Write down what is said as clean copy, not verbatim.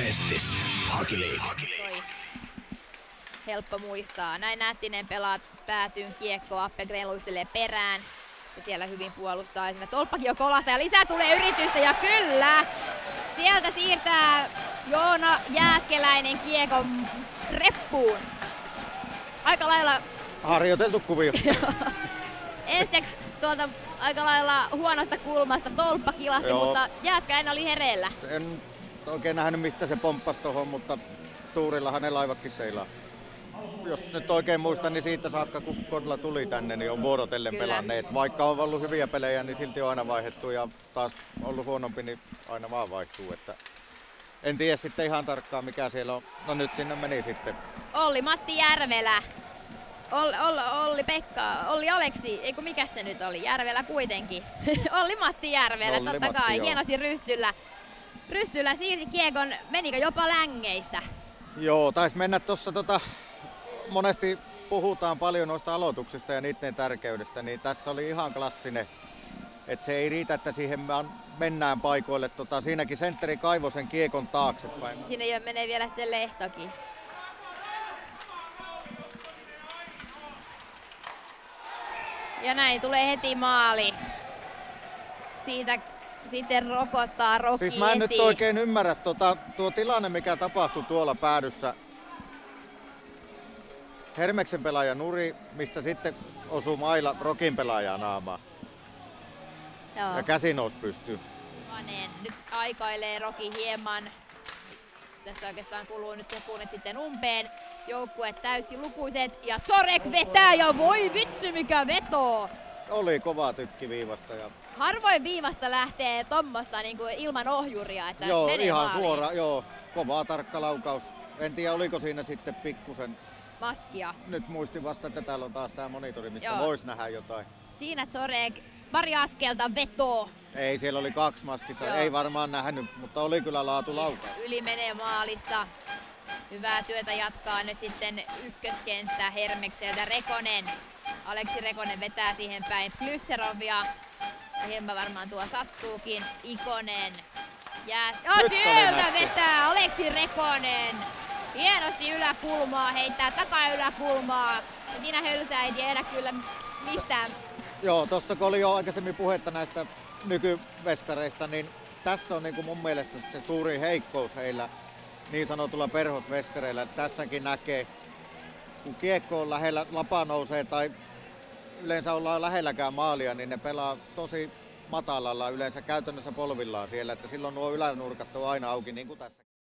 Mestis. Hockey Toi helppo muistaa. Näin Nättinen pelaa päätyyn kiekkoa, Appelgren luistelee perään. Ja siellä hyvin puolustaa. Ja siinä tolppakin on kolahta ja lisää tulee yritystä ja kyllä! Sieltä siirtää Joona Jääskeläinen kiekon reppuun. Aika lailla... Harjoiteltu kuvio. Ensiksi tuolta aika lailla huonosta kulmasta tolppa kilahti, Joo. mutta Jääskeläinen oli hereillä. En oikein nähnyt mistä se pomppasi tohon, mutta tuurillahan ne laivatkin seilaa. Jos nyt oikein muistan, niin siitä saakka kun Kodla tuli tänne, niin on vuorotellen Kyllä. pelanneet. Vaikka on ollut hyviä pelejä, niin silti on aina vaihdettu ja taas ollut huonompi, niin aina vaan vaihtuu. Että en tiedä sitten ihan tarkkaan mikä siellä on. No nyt sinne meni sitten. Matti Järvelä. Olli Aleksi, eikö mikä se nyt oli? Järvelä kuitenkin. Matti Järvelä, Olli totta Matti, kai. joo. Hienosti rystyllä siirti kiekon. Menikö jopa längeistä? Joo, taisi mennä tuossa monesti puhutaan paljon noista aloituksista ja niiden tärkeydestä, niin tässä oli ihan klassinen. Että se ei riitä, että siihen mennään paikoille. Siinäkin sentteri kaivoi sen kiekon taaksepäin. Sinne jo menee vielä sitten Lehtokin. Ja näin tulee heti maali. Siitä sitten rokottaa Roki Siis mä en heti. nyt oikein ymmärrä tuo tilanne, mikä tapahtui tuolla päädyssä. Hermeksen pelaaja nuri, mistä sitten osui mailla Rokin pelaajaa naamaan. Joo. Ja käsi nousi pystyyn. Nyt aikailee Roki hieman. Tässä oikeastaan kuluu nyt sekunnit sitten umpeen. Joukkue täysin lukuiset ja Zorek vetää ja voi vitsi mikä veto! Oli kova tykki viivasta. Ja... Harvoin viivasta lähtee tommosta niin kuin ilman ohjuria, että Joo, menee ihan maaliin. suora, joo. Kovaa tarkka laukaus. En tiedä oliko siinä sitten pikkusen. Maskia. Nyt muistin vasta, että täällä on taas tää monitori, mistä Joo. voisi nähdä jotain. Siinä Zorek pari askelta vetoo. Ei, siellä oli 2 maskissa. Joo. Ei varmaan nähnyt, mutta oli kyllä laatu laukaus. Yli menee maalista. Hyvää työtä jatkaa nyt sitten ykköskenttä Hermekseltä Rekonen. Aleksi Rekonen vetää siihen päin Plysterovia. Ja hieman varmaan tuo sattuukin. Ikonen. Nyt oli Sieltä nätti. vetää Aleksi Rekonen. Hienosti yläkulmaa, heittää takayläkulmaa. Ja siinä Hölsä ei tiedä kyllä mistään. Joo, tossa kun oli jo aikaisemmin puhetta näistä nykyveskareista, niin tässä on niinku mun mielestä se suuri heikkous heillä niin sanotulla perhosveskareilla. Tässäkin näkee, kun kiekko on lähellä, lapa nousee tai yleensä ollaan lähelläkään maalia, niin ne pelaa tosi matalalla, yleensä käytännössä polvillaan siellä, että silloin nuo ylänurkat on aina auki niin kuin tässä.